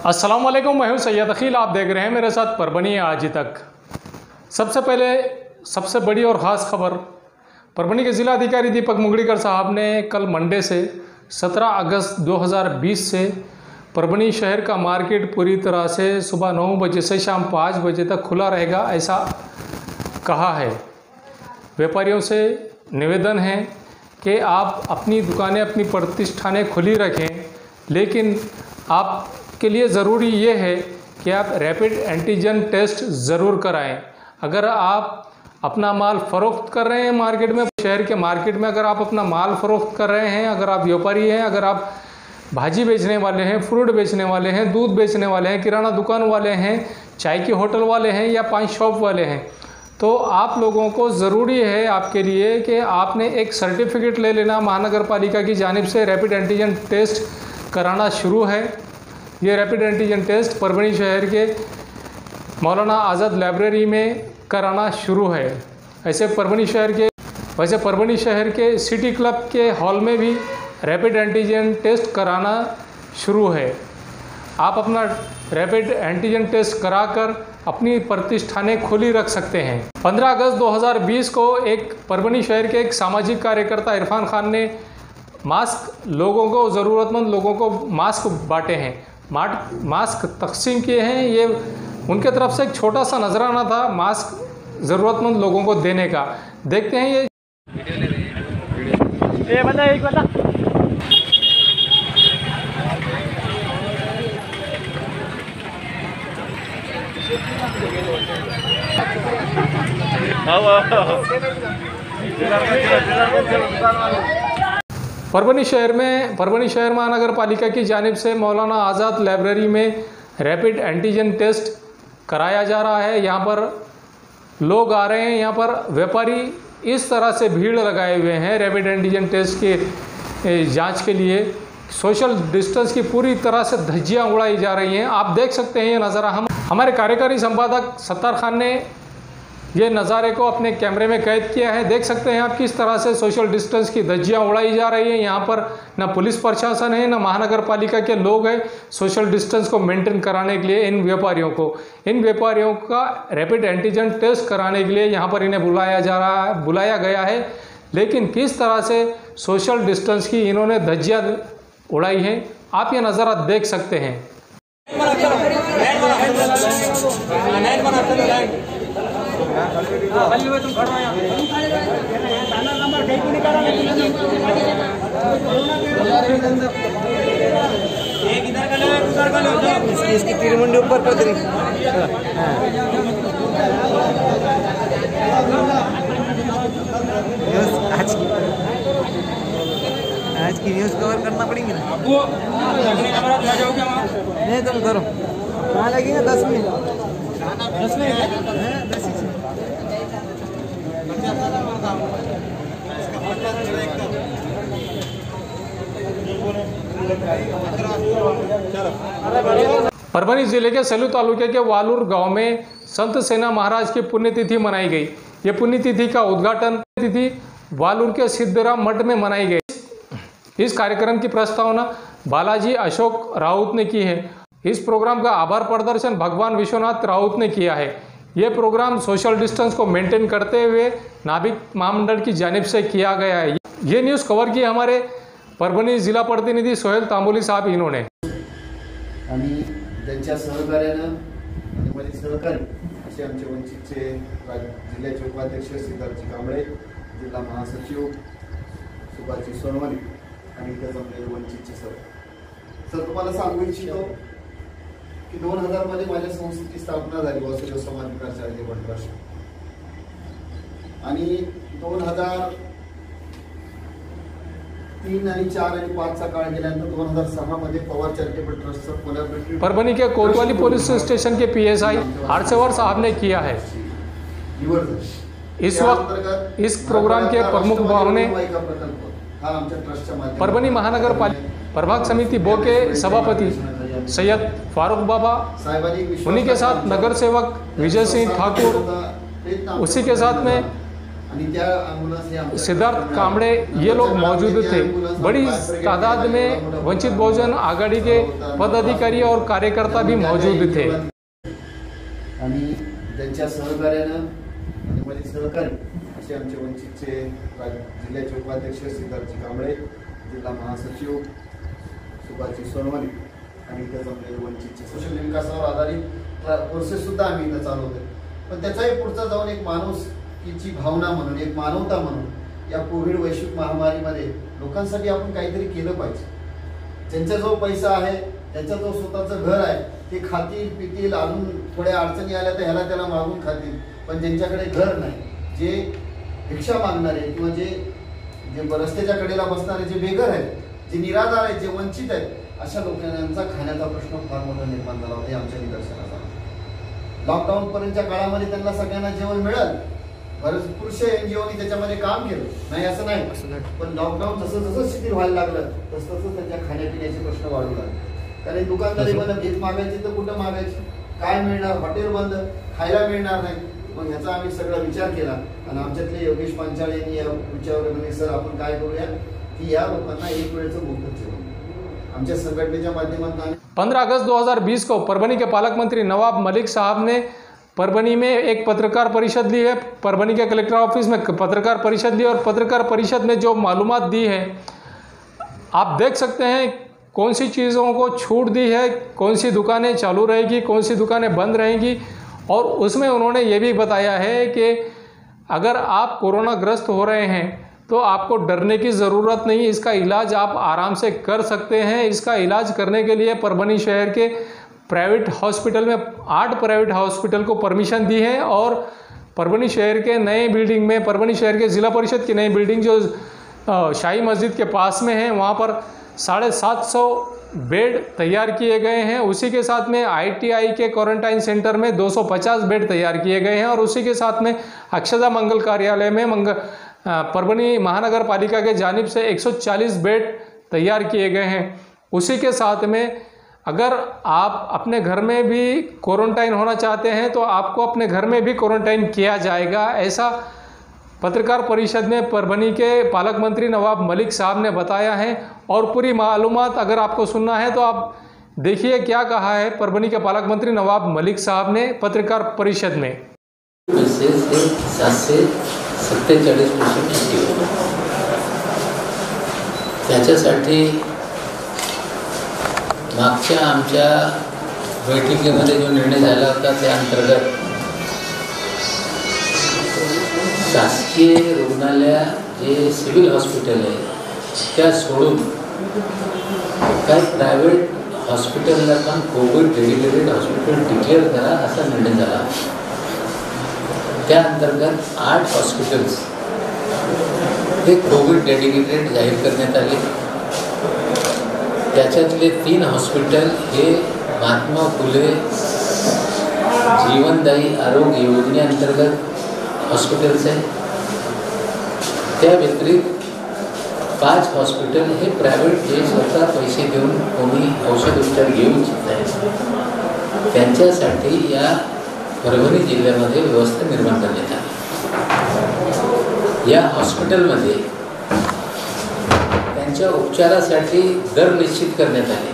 अस्सलाम वालेकुम, मैं हूं सैयद अखिल। आप देख रहे हैं मेरे साथ परभनी आज तक। सबसे पहले सबसे बड़ी और ख़ास खबर, परभनी के ज़िला अधिकारी दीपक मुगड़ीकर साहब ने कल मंडे से 17 अगस्त 2020 से परभनी शहर का मार्केट पूरी तरह से सुबह 9 बजे से शाम 5 बजे तक खुला रहेगा, ऐसा कहा है। व्यापारियों से निवेदन है कि आप अपनी दुकानें, अपनी प्रतिष्ठानें खुली रखें, लेकिन आपके लिए ज़रूरी ये है कि आप रैपिड एंटीजन टेस्ट ज़रूर कराएं। अगर आप अपना माल फ़रोख्त कर रहे हैं मार्केट में, शहर के मार्केट में अगर आप अपना माल फ़रोख्त कर रहे हैं, अगर आप व्यापारी हैं, अगर आप भाजी बेचने वाले हैं, फ्रूट बेचने वाले हैं, दूध बेचने वाले हैं, किराना दुकान वाले हैं, चाय के होटल वाले हैं या पान शॉप वाले हैं, तो आप लोगों को ज़रूरी है आपके लिए कि आपने एक सर्टिफिकेट ले लेना। महानगर पालिका की जानिब से रैपिड एंटीजन टेस्ट कराना शुरू है। ये रैपिड एंटीजन टेस्ट परभनी शहर के मौलाना आज़ाद लाइब्रेरी में कराना शुरू है। वैसे परभनी शहर के सिटी क्लब के हॉल में भी रैपिड एंटीजन टेस्ट कराना शुरू है। आप अपना रैपिड एंटीजन टेस्ट कराकर अपनी प्रतिष्ठानें खुली रख सकते हैं। 15 अगस्त 2020 को एक परभनी शहर के एक सामाजिक कार्यकर्ता इरफान खान ने ज़रूरतमंद लोगों को मास्क बांटे हैं, मास्क तकसीम किए हैं। ये उनके तरफ से एक छोटा सा नजराना था मास्क ज़रूरतमंद लोगों को देने का। देखते हैं ये बंदा एक बंदा परभनी शहर महानगर पालिका की जानिब से मौलाना आज़ाद लाइब्रेरी में रैपिड एंटीजन टेस्ट कराया जा रहा है। यहाँ पर लोग आ रहे हैं, यहाँ पर व्यापारी इस तरह से भीड़ लगाए हुए हैं रैपिड एंटीजन टेस्ट के जांच के लिए। सोशल डिस्टेंस की पूरी तरह से धज्जियाँ उड़ाई जा रही हैं। आप देख सकते हैं ये नज़ारा। हमारे कार्यकारी संपादक सत्तार खान ने ये नज़ारे को अपने कैमरे में कैद किया है। देख सकते हैं आप किस तरह से सोशल डिस्टेंस की धज्जियाँ उड़ाई जा रही हैं। यहाँ पर न पुलिस प्रशासन है, न महानगर पालिका के लोग हैं सोशल डिस्टेंस को मेंटेन कराने के लिए। इन व्यापारियों का रैपिड एंटीजन टेस्ट कराने के लिए यहाँ पर इन्हें बुलाया गया है, लेकिन किस तरह से सोशल डिस्टेंस की इन्होंने धज्जियाँ उड़ाई हैं, आप ये नज़ारा देख सकते हैं। इसकी तीर मुंडी ऊपर कर देनी। आज की न्यूज़ कवर करना पड़ेगी ना। नहीं तुम करो, कहाँ लगेगा 10 मिनट। परभनी जिले के सैलू तालुके के वालूर गांव में संत सेना महाराज की पुण्यतिथि मनाई गई। ये पुण्यतिथि का उद्घाटन तिथि वालूर के सिद्धराम मठ में मनाई गई। इस कार्यक्रम की प्रस्तावना बालाजी अशोक राउत ने की है। इस प्रोग्राम का आभार प्रदर्शन भगवान विश्वनाथ राउत ने किया है। यह प्रोग्राम सोशल डिस्टेंस को मेंटेन करते हुए नाभिक महामंडल की जानिब से किया गया है। ये न्यूज़ कवर की हमारे परभणी जिला प्रतिनिधी सोहेल तांबोली साहब इन्होंने। आणि त्यांच्या सहकार्यानं आणि माझे सहकारी असे आमचे वंचितचे जिल्ह्याचे उपाध्यक्ष सिद्धार्थजी कांबळे, जिल्हा महासचिव सुभाषजी सोनवणे आणि इथं जमलेले वंचितचे सर तुम्हाला सांगू इच्छितो की 2000 मध्ये माझ्या संस्थेची स्थापना झाली वासुदेव समाज विकास चारिटी ट्रस्ट आणि 2003 आणि 4 आणि 5 चा काळ गेल्यानंतर 2006 मध्ये पवार चॅरिटेबल ट्रस्टचा कोलॅबोरेटिव्ह परभनी के कोतवाली पुलिस स्टेशन के PSI हरसेवर साहब ने किया है। इस वक्त इस प्रोग्राम के प्रमुख भावने परभनी महानगर पालिका प्रभाग समिति बो के सभापति सैयद फारूक बाबा, उन्हीं के साथ नगर सेवक विजय सिंह ठाकुर, उसी के साथ में आणि त्या ॲम्ब्युलन्स हे आमच्या सिद्धार्थ कामड़े ये लोग मौजूद थे। बड़ी तादाद में वंचित बहुजन आघाड़ी के पदाधिकारी और कार्यकर्ता भी मौजूद थे। आणि त्यांच्या सहकार्यानं आणि मधील सहकारी असे आमचे वंचितचे जिल्ह्याचे उपाध्यक्ष सिद्धार्थजी कांबळे, जिल्हा महासचिव सुभाषजी सोनवणे आणि इथं जमलेले वंचितचे सोशल विकासावर आधारित कोर्सेस सुद्धा आम्ही इथं चालवतोय। पण त्याचाही पुढचा जाऊन एक माणुसकीची भावना म्हणून, एक मानवता म्हणून या कोविड वैश्विक महामारीमध्ये लोकांसाठी आपण काहीतरी केलं पाहिजे। ज्यांच्याजवळ पैसा आहे, त्यांच्याजवळ स्वतःचं घर आहे, ते खातील पितील, अजून थोड्या अडचणी आल्या तर ह्याला त्याला मागून खातील, पण ज्यांच्याकडे घर नाही, जे भिक्षा मागणारे किंवा जे रस्त्याच्या कडेला बसणारे जे बेघर आहेत, जे निराधार आहेत, जे वंचित आहेत, अशा लोकांचा खाण्याचा प्रश्न फार मोठा निर्माण झाला होता आमच्या निदर्शनास आला। लॉकडाऊन पर्यंतच्या काळामध्ये त्यांना सगळ्यांना जेवण मिळालं, भरपूरशा NGOनी त्याच्यामध्ये काम केलं, नाही असं नाही, पण लॉकडाऊन जसं जसं शिथिल व्हायला लागलं तसं तसं त्यांच्या खाण्यापिण्याचे प्रश्न वाढू लागले। कारण दुकानदारी बंद, भीक मागायची तर कुठं मागायची, काय मिळणार, हॉटेल बंद, खायला मिळणार नाही। मग ह्याचा आम्ही सगळा विचार केला आणि आमच्यातले योगेश पांचाळ यांनी या विचारावर म्हणे, सर आपण काय करूया की या लोकांना एक वेळचं मोफत जेवण आमच्या संघटनेच्या माध्यमातून। 15 अगस्त 2020 को परभनी के पालक मंत्री नवाब मलिक साहब ने परभनी में एक पत्रकार परिषद ली है। परभनी के कलेक्टर ऑफिस में पत्रकार परिषद ली और पत्रकार परिषद में जो मालूमात दी है आप देख सकते हैं। कौन सी चीज़ों को छूट दी है, कौन सी दुकानें चालू रहेगी, कौन सी दुकानें बंद रहेंगी, और उसमें उन्होंने ये भी बताया है कि अगर आप कोरोना ग्रस्त हो रहे हैं तो आपको डरने की ज़रूरत नहीं, इसका इलाज आप आराम से कर सकते हैं। इसका इलाज करने के लिए परभनी शहर के प्राइवेट हॉस्पिटल में 8 प्राइवेट हॉस्पिटल को परमिशन दी है और परभनी शहर के नए बिल्डिंग में, परभनी शहर के ज़िला परिषद की नई बिल्डिंग जो शाही मस्जिद के पास में है, वहाँ पर 750 बेड तैयार किए गए हैं। उसी के साथ में ITI के क्वारंटाइन सेंटर में 250 बेड तैयार किए गए हैं और उसी के साथ में अक्षदा मंगल कार्यालय में परभनी महानगर पालिका के जानिब से 140 बेड तैयार किए गए हैं। उसी के साथ में अगर आप अपने घर में भी क्वारंटाइन होना चाहते हैं तो आपको अपने घर में भी क्वारंटाइन किया जाएगा, ऐसा पत्रकार परिषद में परभनी के पालक मंत्री नवाब मलिक साहब ने बताया है। और पूरी मालूमात अगर आपको सुनना है तो आप देखिए क्या कहा है परभनी के पालक मंत्री नवाब मलिक साहब ने पत्रकार परिषद में। 747% त्याच्यासाठी मागच्या आमच्या बैठकीमध्ये जो निर्णय झाला होता त्या अंतर्गत शासकीय रुग्णालय जे सिव्हिल हॉस्पिटल आहे त्या सोडून काही प्रायव्हेट हॉस्पिटलला पण कोविड डेडिकेटेड हॉस्पिटल डिक्लेअर करा असा निर्णय झाला। त्या अंतर्गत 8 हॉस्पिटल्स हे कोविड डेडिकेटेड जाहीर करण्यात आले। त्याच्यातले 3 हॉस्पिटल हे महात्मा फुले जीवनदायी आरोग्य योजनेअंतर्गत हॉस्पिटल्स आहे। त्या व्यतिरिक्त 5 हॉस्पिटल हे प्रायव्हेट जे स्वतः पैसे देऊन कोणी औषध उपचार घेऊ इच्छित आहेत त्यांच्यासाठी या परभणी जिल्ह्यामध्ये व्यवस्था निर्माण करण्यात आली। या हॉस्पिटलमध्ये त्यांच्या उपचारासाठी दर निश्चित करण्यात आले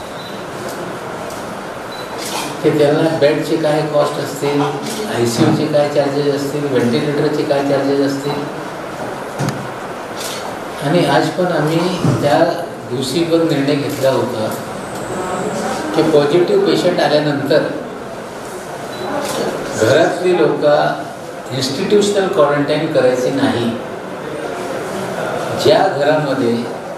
की त्यांना बेडचे काय कॉस्ट असतील, ICUचे काय चार्जेस असतील, व्हेंटिलेटरचे काय चार्जेस असतील। आणि आज पण आम्ही त्या दिवशी पण निर्णय घेतला होता की पॉझिटिव्ह पेशंट आल्यानंतर घरातली लोक इन्स्टिट्यूशनल क्वारंटाईन करायचे नाही। ज्या घरामध्ये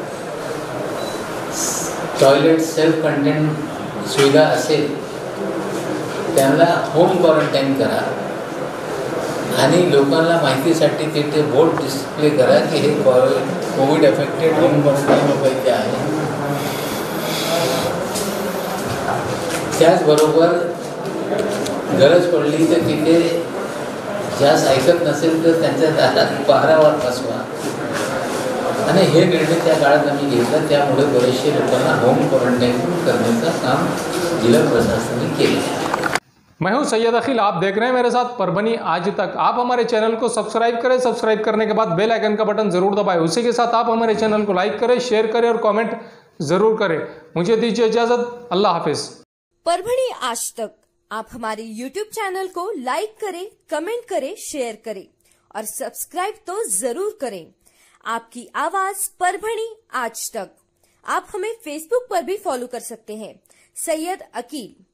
टॉयलेट सेल्फ कंटेन सुविधा असेल त्यांना होम क्वारंटाईन करा आणि लोकांना माहितीसाठी तिथे बोर्ड डिस्प्ले करा की हे कोविड अफेक्टेड होम क्वारंटाईन व्हायचे आहे। त्याचबरोबर गरज पडली तर तिथे ज्यास ऐकत नसेल तर त्यांच्या दारात पहारावर बसवा आणि हे निर्णय त्या काळात आम्ही घेतला। त्यामुळे बरेचसे लोकांना होम क्वारंटाईन करण्याचं काम जिल्हा प्रशासनाने केले। मैं हूं सैयद अखिल, आप देख रहे हैं मेरे साथ परभनी आज तक। आप हमारे चैनल को सब्सक्राइब करें, सब्सक्राइब करने के बाद बेल आइकन का बटन जरूर दबाएं। उसी के साथ आप हमारे चैनल को लाइक करें, शेयर करें और कमेंट जरूर करें। मुझे दीजिए इजाजत, अल्लाह हाफिज। परभनी आज तक आप हमारे YouTube चैनल को लाइक करें, कमेंट करें, शेयर करें और सब्सक्राइब तो जरूर करें। आपकी आवाज परभनी आज तक। आप हमें Facebook पर भी फॉलो कर सकते हैं, सैयद अकील।